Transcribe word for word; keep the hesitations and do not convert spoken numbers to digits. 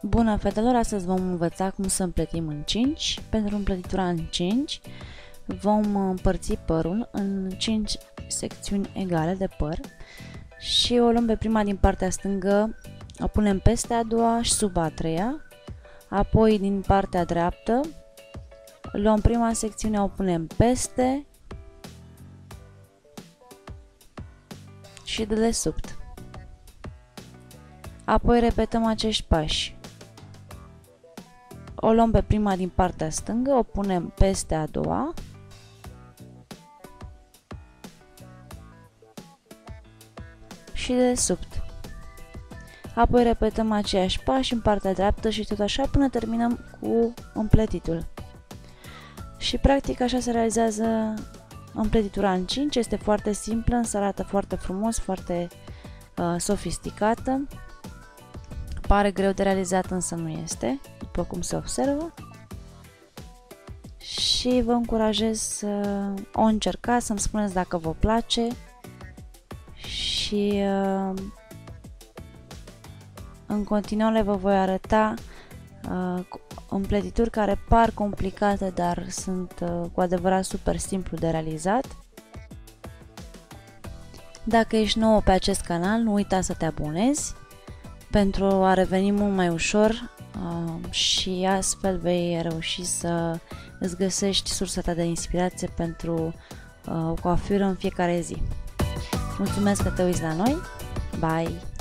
Bună, fetelor! Astăzi vom învăța cum să împletim în cinci. Pentru împletitura în cinci vom împărți părul în cinci secțiuni egale de păr și o luăm pe prima din partea stângă, o punem peste a doua și sub a treia, apoi din partea dreaptă luăm prima secțiune, o punem peste și de desubt. Apoi repetăm acești pași. O luăm pe prima din partea stângă, o punem peste a doua, și de desubt. Apoi repetăm aceiași pași în partea dreaptă și tot așa până terminăm cu împletitul. Și practic așa se realizează împletitura în cinci. Este foarte simplă, însă arată foarte frumos, foarte uh, sofisticată. Pare greu de realizat, însă nu este, după cum se observă. Și vă încurajez să o încercați, să-mi spuneți dacă vă place. Și uh, în continuare vă voi arăta uh, împletituri care par complicate, dar sunt uh, cu adevărat super simplu de realizat. Dacă ești nou pe acest canal, nu uita să te abonezi pentru a reveni mult mai ușor uh, și astfel vei reuși să îți găsești sursa ta de inspirație pentru uh, coafură în fiecare zi. Mulțumesc că te uiți la noi. Bye!